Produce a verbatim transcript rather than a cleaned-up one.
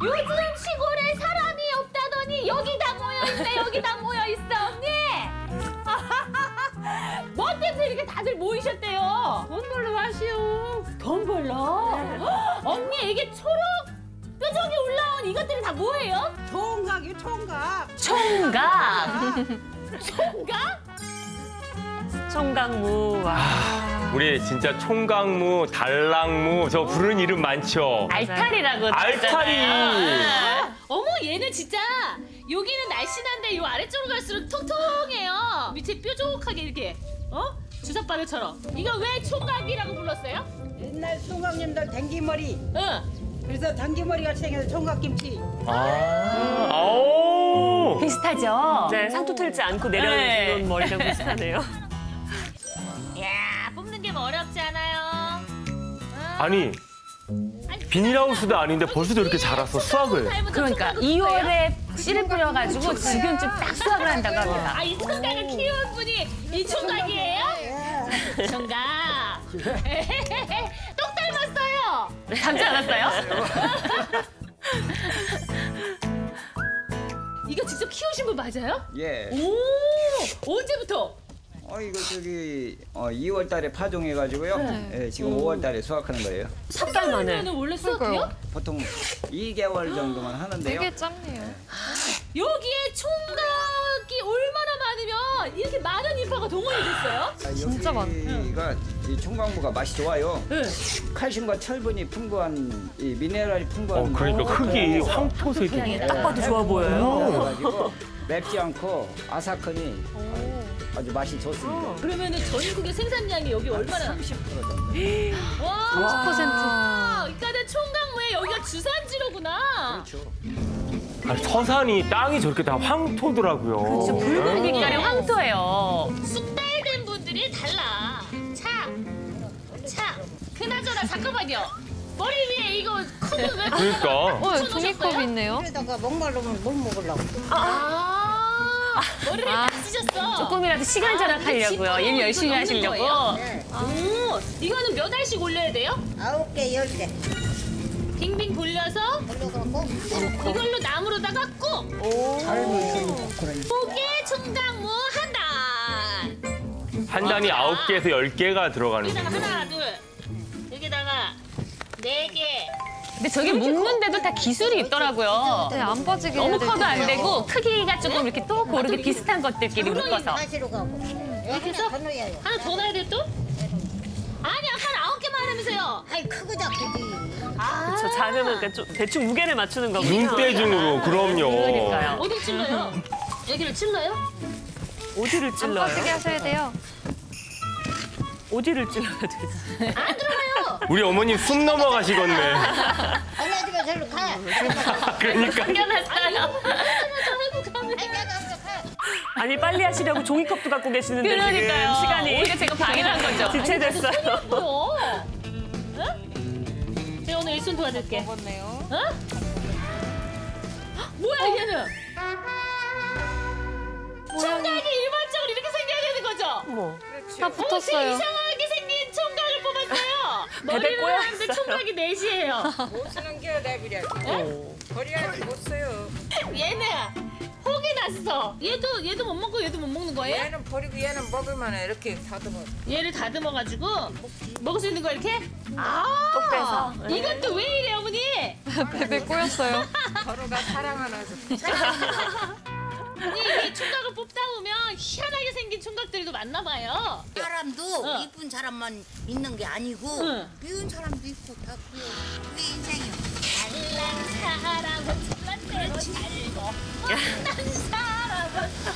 요즘 시골에 사람이 없다더니 여기 다 모여있네, 여기 다 모여있어, 언니! 뭐 때문에 이렇게 다들 모이셨대요? 돈 벌러 왔시오. 돈 벌러? 언니, 이게 초록 뾰족이 올라온 이것들이 다 뭐예요? 총각이요, 총각. 총각? 총각? 총각무. 와. 우리 진짜 총각무, 달랑무 저 부르는 이름 많죠. 알타리라고 알타리. 아, 어머, 얘는 진짜 여기는 날씬한데 요 아래쪽으로 갈수록 통통해요. 밑에 뾰족하게 이렇게 어? 주사바늘처럼. 이거 왜 총각이라고 불렀어요? 옛날 총각님들 댕기머리. 응. 그래서 댕기머리가 생겨서 총각김치. 아, 아오. 비슷하죠? 네, 상투 틀지 않고 내려놓은 네. 머리랑 비슷하네요. 야, 뽑는 게 뭐 어렵지 않아요? 응? 아니 비닐하우스도 아닌데 벌써 저렇게 자랐어 수확을. 그러니까 이월에 씨를 뿌려가지고 지금쯤 딱 수확을 한다고 합니다. 아, 이 총각을 키운 분이 이 총각이에요? 총각. 똑 닮았어요. 닮지 않았어요? 이거 직접 키우신 분 맞아요? 예. 오, 언제부터? 어 이거 저기 어, 이월 달에 파종해가지고요. 예, 지금 오월 달에 수확하는 거예요. 석 달 만에. 그러면 원래 수확해요? 보통 이 개월 정도만 하는데요. 되게 짧네요. 여기에 총각이 얼마나 많으면 이렇게 많은 인파가 동원이 됐어요? 아, 진짜 여기가 이 총각무가 맛이 좋아요. 네. 칼슘과 철분이 풍부한 이 미네랄이 풍부한. 어 그러니까 흙이 황토색이. 딱 봐도 좋아 보여요. 그래가지고 맵지 않고 아삭하니 아주 맛이 좋습니다. 그러면은 전국의 생산량이 여기 얼마나? 삼십 퍼센트 정도. 와, 삼십 퍼센트. 그러니까 총각무에 여기가 주산지로구나. 그렇죠. 아니, 서산이 땅이 저렇게 다 황토더라고요. 그렇죠. 붉은 네. 빛깔의 황토예요. 쑥달된 분들이 달라. 차, 차. 그나저나 잠깐만요. 머리 위에 이거 컵은 왜? 그러니까. 어, 종이컵이 있네요. 그러다가 목마르면 못 먹으려고. 아, 머리를 아. 딱 찢었어. 조금이라도 시간 절약하려고요. 일 열심히 하시려고. 오, 이거는 몇 알씩 올려야 돼요? 아홉 개, 열 개. 빙빙 돌려서 올려갖고. 이걸로 나무로다가 꾹. 고개 총각무 한 단. 한 단이 아홉 개에서 열 개가 들어가는 여기다가 거예요. 하나, 둘. 여기다가 네 개. 근데 저게 묶는데도 다 기술이 있더라고요. 네, 안 빠지게 너무 해야 될 커도 안 텐데요. 되고 크기가 조금 이렇게 또 고르게 비슷한 것들끼리 묶어서. 다시로 가고. 이렇게 해서 더 넣어야요. 하나 더 넣어야 돼 또? 아니, 아까 아홉 개만 하면서요. 아이, 크고 작지. 아, 저 자르면 그러니까 좀 대충 무게를 맞추는 거군요. 눈대중으로 그럼요. 그러니까요. 어디 찔러요? 여기를 찔러요? 어디를 안 찔러요? 빠지게 하셔야 돼요. 어디를 찔러야 되지? 안 들어가요. 우리 어머님 숨 넘어가시겠네. 할아버지가 저리로 가. 그러니까. 당겨놨어요. 하고 가면. 아이, 내가 앞으로 가. 아니 빨리 하시려고 종이컵도 갖고 계시는데 그러니까요. 지금 시간이 오히려 제가 방해한 거죠. 지체됐어요. 뭐요? 응? 제가 오늘 일순 도와줄게. 먹었네요. 어? 뭐야 얘는? 총각이 일반적으로 이렇게 생겨야 되는 거죠? 뭐 다 어떻게 붙었어요. 이상하게 생긴 총각을 뽑았어요? 베베 머리는 꼬였어요. 하는데 총각이 넷이에요. 못 쓰는 게 내가 그래. 버려야지 못 써요. 얘는 혹이 났어. 얘도 얘도 못 먹고 얘도 못 먹는 거예요? 얘는 버리고 얘는 먹으면 이렇게 다듬어. 얘를 다듬어가지고 먹을 수 있는 거 이렇게? 아, 똑 빼서. 이것도 왜 이래 어머니? 베베 꼬였어요. 서로가 사랑하면서. 아니 이 총각을 뽑다 보면 희한하게 생긴 총각들도 많나 봐요. 사람도 어. 이쁜 사람만 있는 게 아니고 응. 미운 사람도 있고 다 그래요. 그게 인생이요. 잘난 사람은 잘난데 잘고 못난 사람은